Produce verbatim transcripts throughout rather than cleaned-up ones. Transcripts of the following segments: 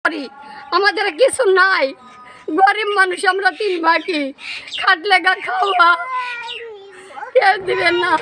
করি, আমাদের কিছু নাই, গরিব মানুষ আমরা, তিন ভাগি, খাটলে গা খাওয়া কেউ দিবেন না।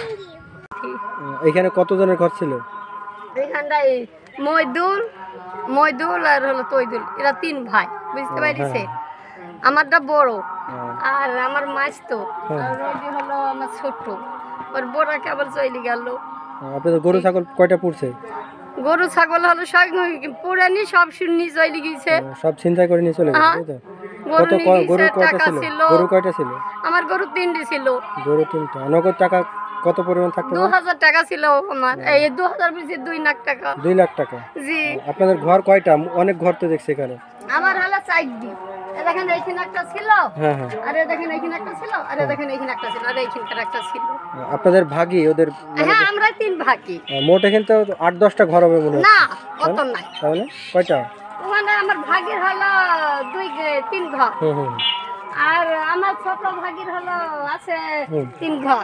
এখানে কতজনের ঘর ছিল? এখানটাই মইদুল মইদুল আর হলো তৈদুল, এরা তিন ভাই, বুঝতে পারিছে। আমারটা বড় আর আমার মাছ তো, আর রবি হলো আমার ছোট, ওর বড় কেবল চলে গেল। আপনাদের গরু ছাগল কয়টা পড়ছে? গরু ছাগল হলো সব পুরানি, সব শুনি চলে গেছে, সব চিন্তা করে নিয়ে চলে গেছে, তাই তো? কত গরু কয়টা ছিল? গরু কয়টা ছিল? আমার গরু তিনটি ছিল। গরু তিনটা। নগদ টাকা কত পরিমাণ থাকতো? দু হাজার টাকা ছিল আমার, এই দু হাজার বেশি দুই লাখ টাকা। দুই লাখ টাকা? জি। আপনাদের ঘর কয়টা? অনেক ঘর তো দেখছি এখানে। আমার হলো চারটি, দেখেন এইখানে একটা ছিল, হ্যাঁ হ্যাঁ, আরে দেখেন এইখানে একটা ছিল, আরে দেখেন এইখানে একটা ছিল, আর এইখানকার একটা ছিল। আপনাদের ভাগি ওদের? হ্যাঁ, আমরা তিন ভাগি। মোট এখানে তো আট দশটা ঘর হবে মনে হয়। না, কত নাই। তাহলে কয়টা? ওখানে আমার ভাগের হলো দুই তিন ঘর, হুম হুম, আর আমার ছোট ভাগের হলো আছে তিন ঘর,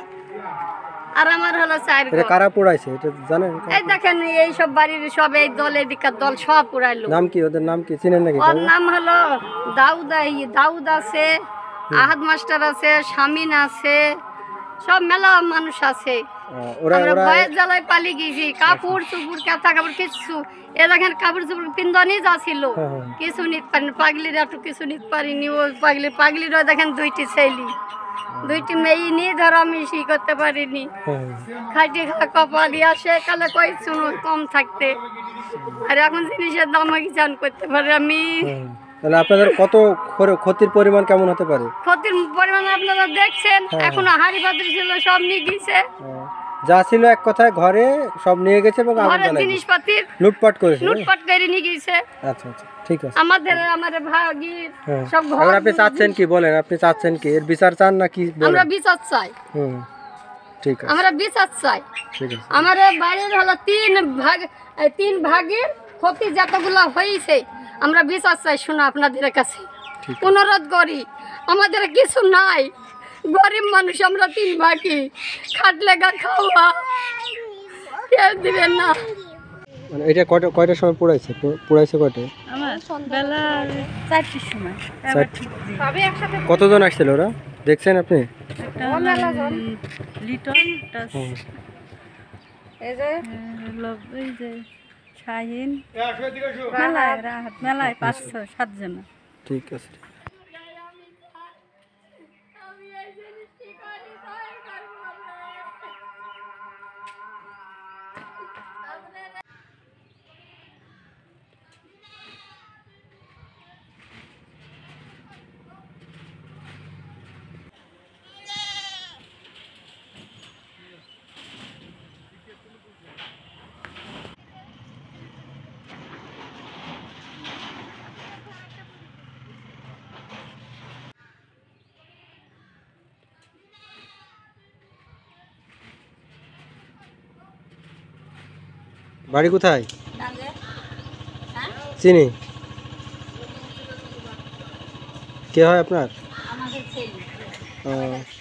আর আমার হলো চার ঘর। কারা পোড়াইছে এটা জানেন? এই দেখেন এই সব বাড়ির সব এই দল, এদিকার দল সব পুরাইলো। নাম কি ওদের? নাম কি চিনেন নাকি? ওর নাম হলো দাউদ, দাউদ আছে, আহাদ মাস্টার আছে, শামিন আছে, সব মেলা মানুষ আছে। ওরা আমরা ওরা ভয়ের জ্বালায় পালিয়ে গেছি, কাপড় চুপুর কাঁথা কাপড় কিছু, এ দেখেন কাপড় চুপুর পিন্দনি যা ছিল কিছু নিতে পারিনি, পাগলির একটু কিছু নিতে পারিনি। ও পাগলি পাগলিরও দেখেন দুইটি ছেলে, দুইটি মেয়ে নিয়ে ধরো আমি ই করতে পারিনি, খাইতে খা কপালি আসে কালে কই শুনো কম থাকতে, আর এখন জিনিসের দাম কি জান করতে পারি আমি। তাহলে আপনাদের কত ক্ষতির পরিমাণ কেমন হতে পারে? ক্ষতির পরিমাণ আপনারা দেখছেন, এখনো হাড়ি পাত্র ছিল সব নিয়ে গেছে, যা ছিল এক কথায় ঘরে সব নিয়ে গেছে এবং ঘরের জিনিসপাতি লুটপাট করেছে, লুটপাট করে নিয়ে গেছে। আচ্ছা আচ্ছা, ঠিক আছে। আমাদের আমাদের ভাগি সব ঘর। এখন আপনি চাচ্ছেন কি বলেন? আপনি চাচ্ছেন কি এর বিচার চান না কি বলেন? আমরা বিচার চাই। হুম, ঠিক আছে, আমরা বিচার চাই। ঠিক আছে। আমাদের বাড়ির হলো তিন ভাগ, তিন ভাগের ক্ষতি যতগুলো হয়েছে আমরা বিচার চাই। শোনো আপনাদের কাছে অনুরোধ করি, আমাদের কিছু নাই, গরিব মানুষ আমরা, তিন ভাগি, খাটলে গা খাওয়া কেউ দিবেন না। মানে এটা কয়টা কয়টার সময় পোড়াইছে? পোড়াইছে কয়টায়? আমার বেলা চারটির সময়। সবে একসাথে। কতজন আসছিল ওরা দেখছেন আপনি? লিটন, এই যে লোক, এই যে শাহিন, মেলায় রাহাত, মেলায় পাঁচ ছয় সাতজন। ঠিক আছে। বাড়ি কোথায়? চিনি। কে হয় আপনার? আমাদের ছেলে। ও